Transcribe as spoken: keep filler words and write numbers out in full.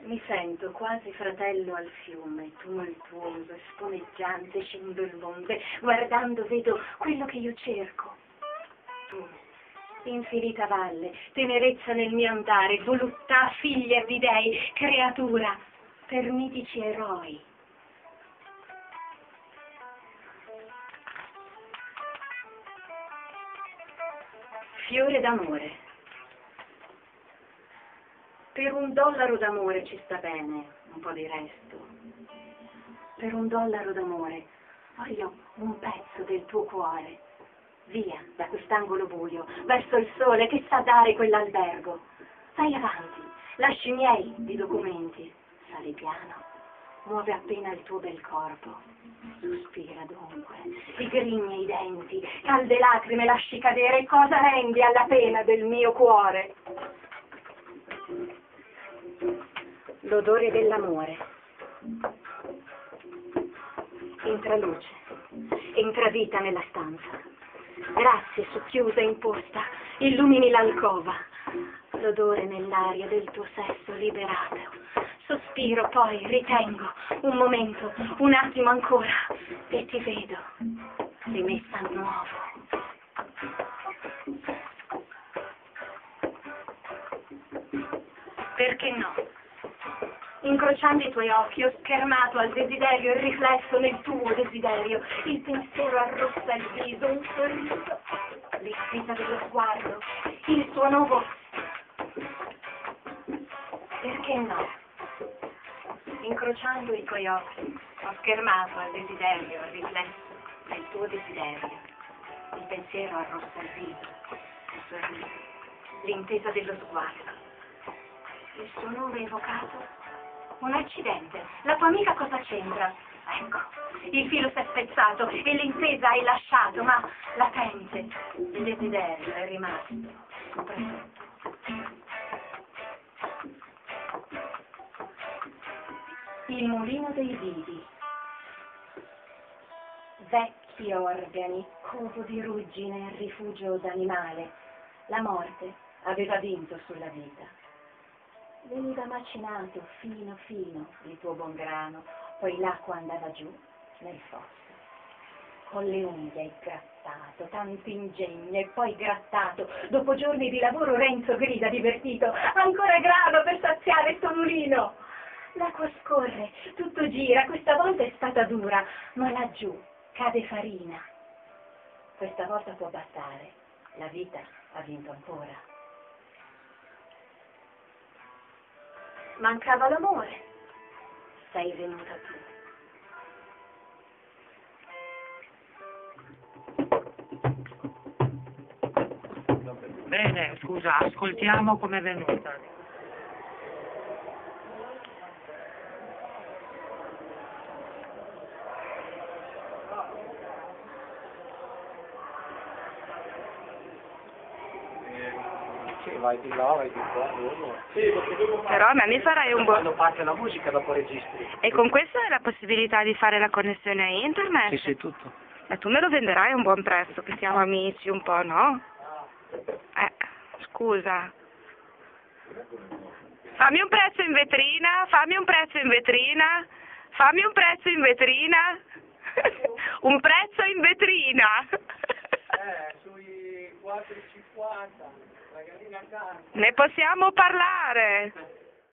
Mi sento quasi fratello al fiume, tumultuoso, spumeggiante, cimberbonde. Guardando vedo quello che io cerco. Tu, infinita valle, tenerezza nel mio andare, voluttà, figlia di dei, creatura, per mitici eroi. Fiore d'amore. Per un dollaro d'amore ci sta bene, un po' di resto. Per un dollaro d'amore voglio un pezzo del tuo cuore. Via da quest'angolo buio, verso il sole che sa dare quell'albergo. Vai avanti, lasci i miei di documenti. Sali piano, muove appena il tuo bel corpo. Sospira dunque, digrigni i denti, calde lacrime lasci cadere. Cosa rendi alla pena del mio cuore? L'odore dell'amore. Entra luce, entra vita nella stanza. Grazie socchiusa e imposta, illumini l'alcova. L'odore nell'aria del tuo sesso liberato. Sospiro, poi ritengo, un momento, un attimo ancora, e ti vedo, rimessa a nuovo. Perché no? Incrociando i tuoi occhi ho schermato al desiderio il riflesso nel tuo desiderio. Il pensiero arrossa il viso, un sorriso, l'istesa dello sguardo, il tuo nuovo. Perché no? Incrociando i tuoi occhi ho schermato al desiderio il riflesso nel tuo desiderio. Il pensiero arrossa il viso, il sorriso, l'intesa dello sguardo. Il suo nome invocato? Un accidente. La tua amica cosa c'entra? Ecco, il filo si è spezzato e l'intesa hai lasciato, ma latente, il desiderio è rimasto presente. Il mulino dei vivi. Vecchi organi, covo di ruggine, rifugio d'animale. La morte aveva vinto sulla vita. Veniva macinato fino fino il tuo buon grano, poi l'acqua andava giù nel fosso. Con le unghie hai grattato, tanto ingegno e poi grattato. Dopo giorni di lavoro Renzo grida divertito: ancora grano per saziare sto mulino! L'acqua scorre, tutto gira, questa volta è stata dura, ma laggiù cade farina. Questa volta può bastare, la vita ha vinto ancora. Mancava l'amore, sei venuta tu. Bene, scusa, ascoltiamo com'è venuta. Sì, vai di là, vai di qua, dove? Sì, perché dopo Però a me mi farai un buon... quando parte la musica dopo registri. E con questo hai la possibilità di fare la connessione a internet? Sì, sì, tutto. Ma tu me lo venderai a un buon prezzo, che siamo amici un po', no? Eh, scusa. Fammi un prezzo in vetrina, fammi un prezzo in vetrina, fammi un prezzo in vetrina. Un prezzo in vetrina. Eh, sui quattro e cinquanta, la gallina carne. Ne possiamo parlare.